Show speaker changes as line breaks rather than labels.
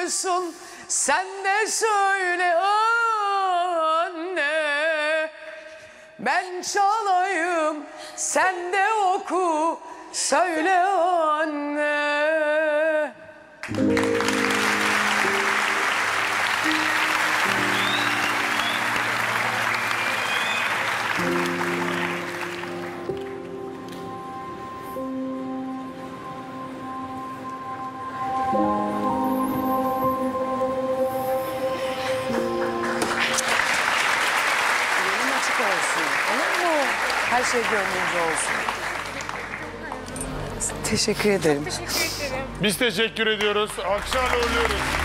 duysun, sen de söyle anne. Ben çalayım, sen de oku, söyle anne. Her şey gönlünüzce olsun. Teşekkür ederim.
Biz teşekkür ediyoruz. Alkışlarla uğurluyoruz.